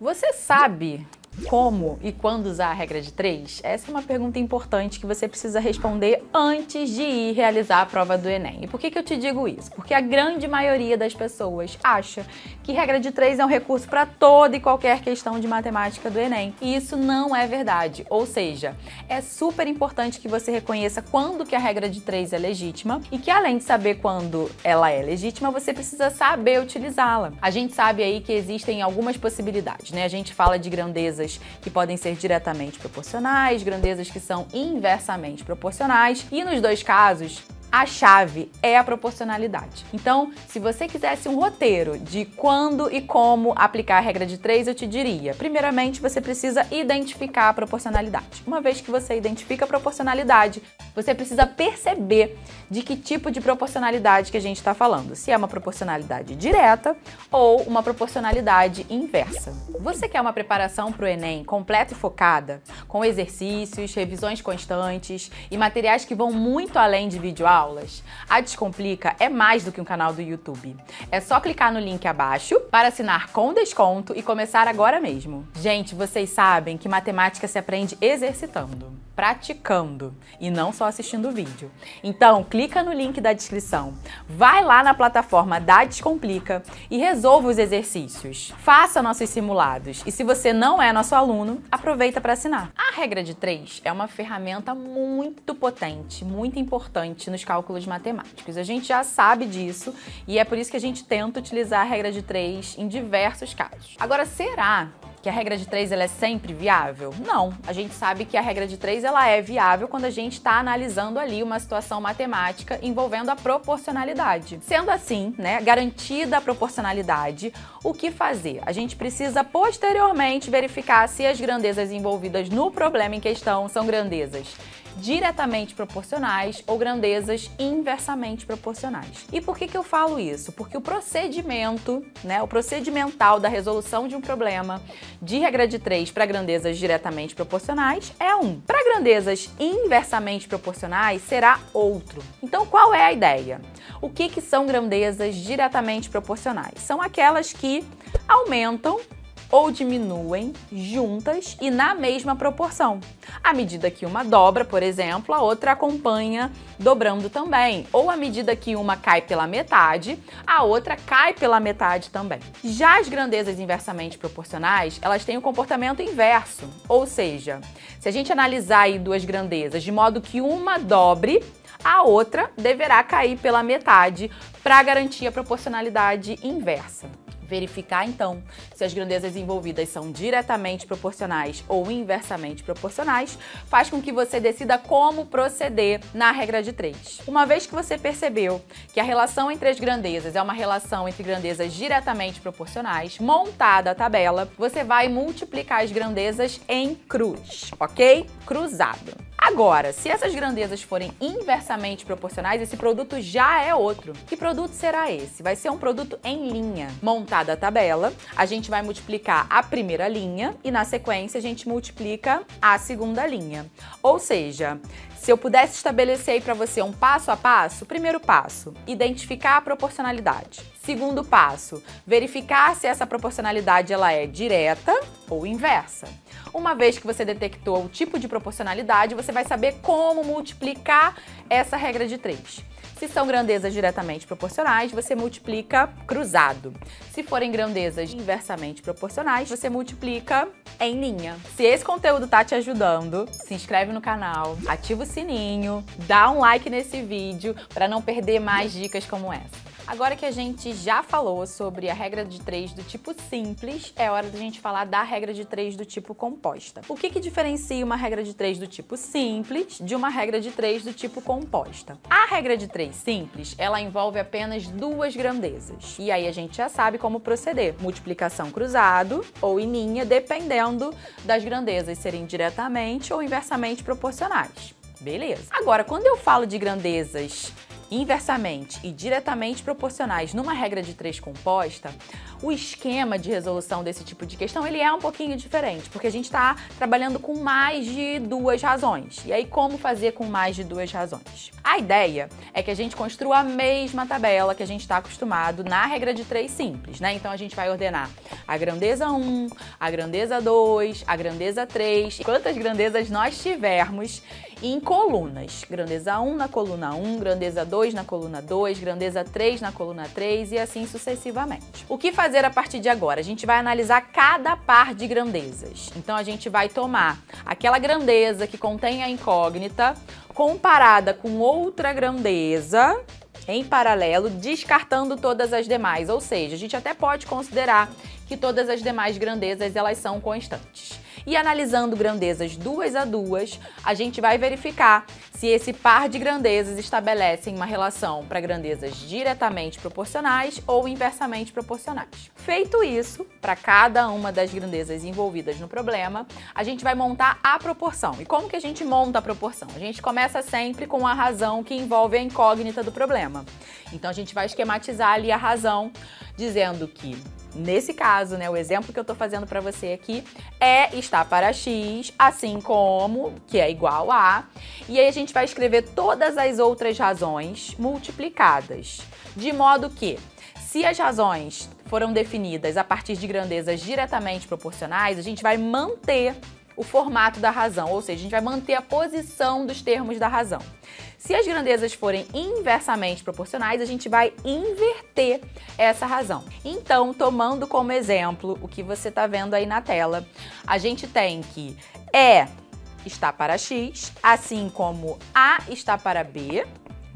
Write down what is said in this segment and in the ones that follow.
Você sabe como e quando usar a regra de 3? Essa é uma pergunta importante que você precisa responder antes de ir realizar a prova do Enem. E por que eu te digo isso? Porque a grande maioria das pessoas acha que regra de 3 é um recurso para toda e qualquer questão de matemática do Enem. E isso não é verdade. Ou seja, é super importante que você reconheça quando que a regra de 3 é legítima e que, além de saber quando ela é legítima, você precisa saber utilizá-la. A gente sabe aí que existem algumas possibilidades, né? A gente fala de grandezas que podem ser diretamente proporcionais, grandezas que são inversamente proporcionais, e nos dois casos, a chave é a proporcionalidade. Então, se você quisesse um roteiro de quando e como aplicar a regra de 3, eu te diria, primeiramente, você precisa identificar a proporcionalidade. Uma vez que você identifica a proporcionalidade, você precisa perceber de que tipo de proporcionalidade que a gente está falando. Se é uma proporcionalidade direta ou uma proporcionalidade inversa. Você quer uma preparação para o Enem completa e focada, com exercícios, revisões constantes e materiais que vão muito além de videoaulas? A Descomplica é mais do que um canal do YouTube. É só clicar no link abaixo para assinar com desconto e começar agora mesmo. Gente, vocês sabem que matemática se aprende exercitando, praticando e não só assistindo o vídeo. Então, clica no link da descrição, vai lá na plataforma da Descomplica e resolva os exercícios. Faça nossos simulados e se você não é nosso aluno, aproveita para assinar. A regra de 3 é uma ferramenta muito potente, muito importante nos cálculos matemáticos. A gente já sabe disso e é por isso que a gente tenta utilizar a regra de 3 em diversos casos. Agora, será que a regra de 3 ela é sempre viável? Não. A gente sabe que a regra de 3 ela é viável quando a gente está analisando ali uma situação matemática envolvendo a proporcionalidade. Sendo assim, né, garantida a proporcionalidade, o que fazer? A gente precisa posteriormente verificar se as grandezas envolvidas no problema em questão são grandezas diretamente proporcionais ou grandezas inversamente proporcionais. E por que eu falo isso? Porque o procedimento, né, o procedimental da resolução de um problema de regra de 3 para grandezas diretamente proporcionais é um. Para grandezas inversamente proporcionais será outro. Então, qual é a ideia? O que são grandezas diretamente proporcionais? São aquelas que aumentam ou diminuem juntas e na mesma proporção. À medida que uma dobra, por exemplo, a outra acompanha dobrando também. Ou à medida que uma cai pela metade, a outra cai pela metade também. Já as grandezas inversamente proporcionais, elas têm o comportamento inverso. Ou seja, se a gente analisar aí duas grandezas de modo que uma dobre, a outra deverá cair pela metade para garantir a proporcionalidade inversa. Verificar, então, se as grandezas envolvidas são diretamente proporcionais ou inversamente proporcionais, faz com que você decida como proceder na regra de 3. Uma vez que você percebeu que a relação entre as grandezas é uma relação entre grandezas diretamente proporcionais, montada a tabela, você vai multiplicar as grandezas em cruz, ok? Cruzado. Agora, se essas grandezas forem inversamente proporcionais, esse produto já é outro. Que produto será esse? Vai ser um produto em linha. Montada a tabela, a gente vai multiplicar a primeira linha e, na sequência, a gente multiplica a segunda linha. Ou seja, se eu pudesse estabelecer aí para você um passo a passo, primeiro passo, identificar a proporcionalidade. Segundo passo, verificar se essa proporcionalidade ela é direta ou inversa. Uma vez que você detectou o tipo de proporcionalidade, você vai saber como multiplicar essa regra de 3. Se são grandezas diretamente proporcionais, você multiplica cruzado. Se forem grandezas inversamente proporcionais, você multiplica em linha. Se esse conteúdo tá te ajudando, se inscreve no canal, ativa o sininho, dá um like nesse vídeo para não perder mais dicas como essa. Agora que a gente já falou sobre a regra de 3 do tipo simples, é hora da gente falar da regra de 3 do tipo composta. O que diferencia uma regra de 3 do tipo simples de uma regra de 3 do tipo composta? A regra de 3 simples, ela envolve apenas duas grandezas. E aí a gente já sabe como proceder. Multiplicação cruzado ou em linha, dependendo das grandezas serem diretamente ou inversamente proporcionais. Beleza. Agora, quando eu falo de grandezas inversamente e diretamente proporcionais numa regra de 3 composta, o esquema de resolução desse tipo de questão ele é um pouquinho diferente, porque a gente está trabalhando com mais de 2 razões. E aí, como fazer com mais de 2 razões? A ideia é que a gente construa a mesma tabela que a gente está acostumado na regra de 3 simples, né? Então, a gente vai ordenar a grandeza 1, a grandeza 2, a grandeza 3, quantas grandezas nós tivermos em colunas. Grandeza 1 na coluna 1, grandeza 2 na coluna 2, grandeza 3 na coluna 3 e assim sucessivamente. O que fazer a partir de agora? A gente vai analisar cada par de grandezas. Então, a gente vai tomar aquela grandeza que contém a incógnita comparada com outra grandeza em paralelo, descartando todas as demais. Ou seja, a gente até pode considerar que todas as demais grandezas elas são constantes. E analisando grandezas 2 a 2, a gente vai verificar se esse par de grandezas estabelecem uma relação para grandezas diretamente proporcionais ou inversamente proporcionais. Feito isso, para cada uma das grandezas envolvidas no problema, a gente vai montar a proporção. E como que a gente monta a proporção? A gente começa sempre com a razão que envolve a incógnita do problema. Então, a gente vai esquematizar ali a razão, dizendo que nesse caso, né, o exemplo que eu estou fazendo para você aqui está para x, assim como, que é igual a, e aí a gente vai escrever todas as outras razões multiplicadas, de modo que, se as razões foram definidas a partir de grandezas diretamente proporcionais, a gente vai manter o formato da razão, ou seja, a gente vai manter a posição dos termos da razão. Se as grandezas forem inversamente proporcionais, a gente vai inverter essa razão. Então, tomando como exemplo o que você está vendo aí na tela, a gente tem que E está para x, assim como A está para B,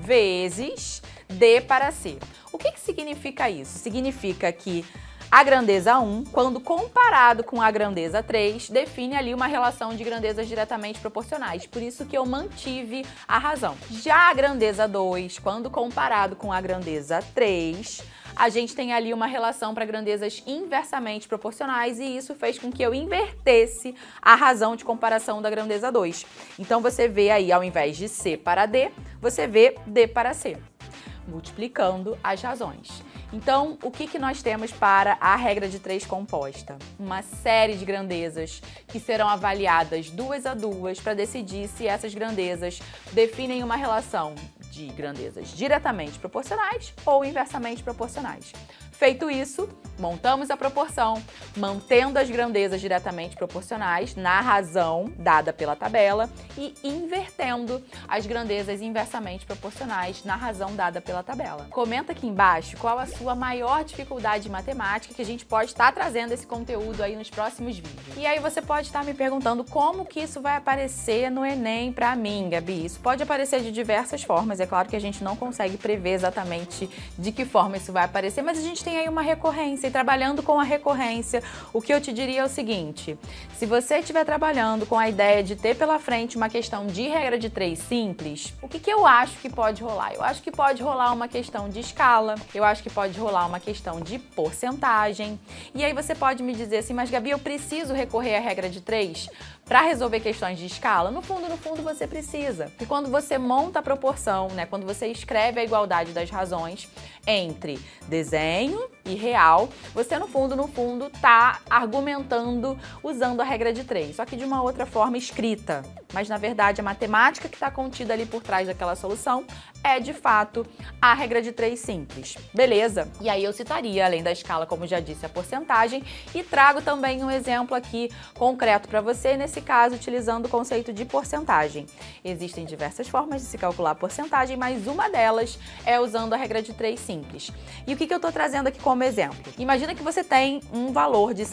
vezes D para C. O que significa isso? Significa que a grandeza 1, quando comparado com a grandeza 3, define ali uma relação de grandezas diretamente proporcionais. Por isso que eu mantive a razão. Já a grandeza 2, quando comparado com a grandeza 3, a gente tem ali uma relação para grandezas inversamente proporcionais e isso fez com que eu invertesse a razão de comparação da grandeza 2. Então, você vê aí, ao invés de C para D, você vê D para C, multiplicando as razões. Então, o que nós temos para a regra de 3 composta? Uma série de grandezas que serão avaliadas 2 a 2 para decidir se essas grandezas definem uma relação de grandezas diretamente proporcionais ou inversamente proporcionais. Feito isso, montamos a proporção, mantendo as grandezas diretamente proporcionais na razão dada pela tabela e invertendo as grandezas inversamente proporcionais na razão dada pela tabela. Comenta aqui embaixo qual a sua maior dificuldade em matemática, que a gente pode estar trazendo esse conteúdo aí nos próximos vídeos. E aí você pode estar me perguntando como que isso vai aparecer no Enem para mim, Gabi. Isso pode aparecer de diversas formas, é claro que a gente não consegue prever exatamente de que forma isso vai aparecer, mas a gente tem aí uma recorrência, e trabalhando com a recorrência, o que eu te diria é o seguinte: se você estiver trabalhando com a ideia de ter pela frente uma questão de regra de 3 simples, o que eu acho que pode rolar? Eu acho que pode rolar uma questão de escala, eu acho que pode rolar uma questão de porcentagem, e aí você pode me dizer assim, mas Gabi, eu preciso recorrer à regra de 3 para resolver questões de escala? No fundo, você precisa. E quando você monta a proporção, né, quando você escreve a igualdade das razões entre desenho e real, você no fundo tá argumentando usando a regra de 3, só que de uma outra forma escrita. Mas na verdade a matemática que está contida ali por trás daquela solução é de fato a regra de 3 simples. Beleza? E aí eu citaria, além da escala, como já disse, a porcentagem, e trago também um exemplo aqui concreto para você, nesse caso utilizando o conceito de porcentagem. Existem diversas formas de se calcular a porcentagem, mas uma delas é usando a regra de 3 simples. E o que eu estou trazendo aqui como exemplo? Imagina que você tem um valor de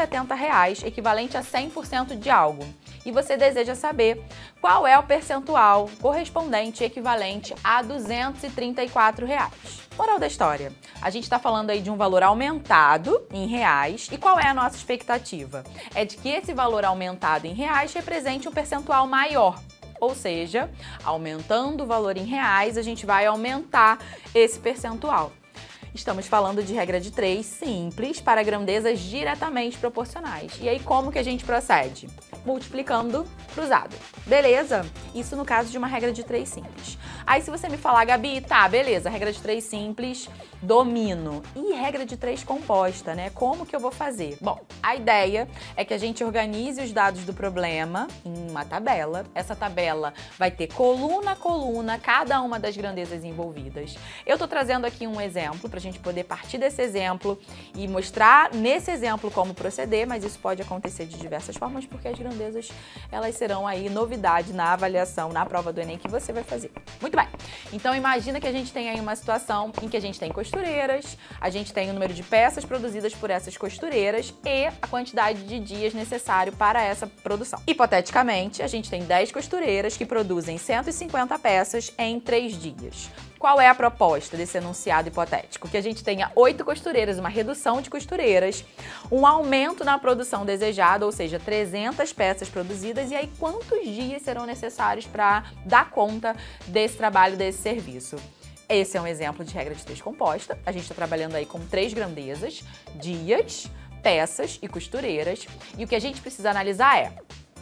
R$170 equivalente a 100% de algo e você deseja saber qual é o percentual correspondente equivalente a R$234. Moral da história, a gente está falando aí de um valor aumentado em reais, e qual é a nossa expectativa? É de que esse valor aumentado em reais represente um percentual maior. Ou seja, aumentando o valor em reais, a gente vai aumentar esse percentual. Estamos falando de regra de 3 simples para grandezas diretamente proporcionais. E aí, como que a gente procede? Multiplicando cruzado. Beleza? Isso no caso de uma regra de 3 simples. Aí se você me falar, Gabi, tá, beleza, regra de 3 simples, domino. E regra de 3 composta, né? Como que eu vou fazer? Bom, a ideia é que a gente organize os dados do problema em uma tabela. Essa tabela vai ter coluna a coluna, cada uma das grandezas envolvidas. Eu tô trazendo aqui um exemplo pra gente poder partir desse exemplo e mostrar nesse exemplo como proceder, mas isso pode acontecer de diversas formas, porque as grandezas, elas serão aí novidade na avaliação, na prova do Enem que você vai fazer. Muito bem. Então imagina que a gente tem aí uma situação em que a gente tem costureiras, a gente tem o número de peças produzidas por essas costureiras e a quantidade de dias necessário para essa produção. Hipoteticamente, a gente tem 10 costureiras que produzem 150 peças em 3 dias. Qual é a proposta desse enunciado hipotético? Que a gente tenha 8 costureiras, uma redução de costureiras, um aumento na produção desejada, ou seja, 300 peças produzidas, e aí quantos dias serão necessários para dar conta desse trabalho, desse serviço? Esse é um exemplo de regra de 3 composta. A gente está trabalhando aí com 3 grandezas, dias, peças e costureiras. E o que a gente precisa analisar é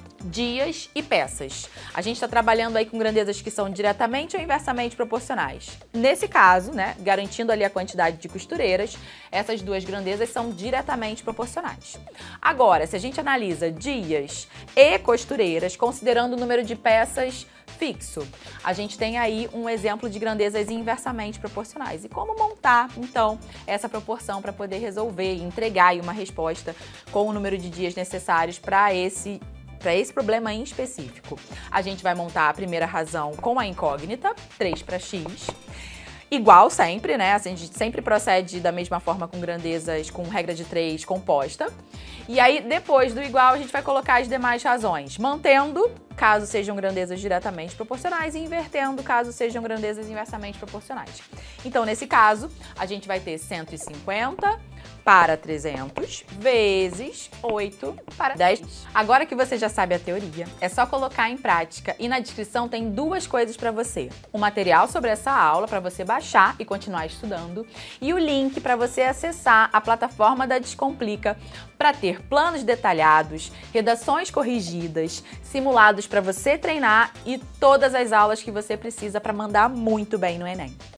dias e peças. A gente está trabalhando aí com grandezas que são diretamente ou inversamente proporcionais. Nesse caso, né, garantindo ali a quantidade de costureiras, essas duas grandezas são diretamente proporcionais. Agora, se a gente analisa dias e costureiras, considerando o número de peças fixo, a gente tem aí um exemplo de grandezas inversamente proporcionais. E como montar, então, essa proporção para poder resolver e entregar aí uma resposta com o número de dias necessários para esse problema em específico. A gente vai montar a primeira razão com a incógnita, 3 para x, igual sempre, né? A gente sempre procede da mesma forma com grandezas, com regra de 3 composta. E aí, depois do igual, a gente vai colocar as demais razões, mantendo, caso sejam grandezas diretamente proporcionais, e invertendo, caso sejam grandezas inversamente proporcionais. Então, nesse caso, a gente vai ter 150 para 300 vezes 8 para 10. Agora que você já sabe a teoria, é só colocar em prática, e na descrição tem 2 coisas para você. O material sobre essa aula para você baixar e continuar estudando, e o link para você acessar a plataforma da Descomplica para ter planos detalhados, redações corrigidas, simulados para você treinar e todas as aulas que você precisa para mandar muito bem no Enem.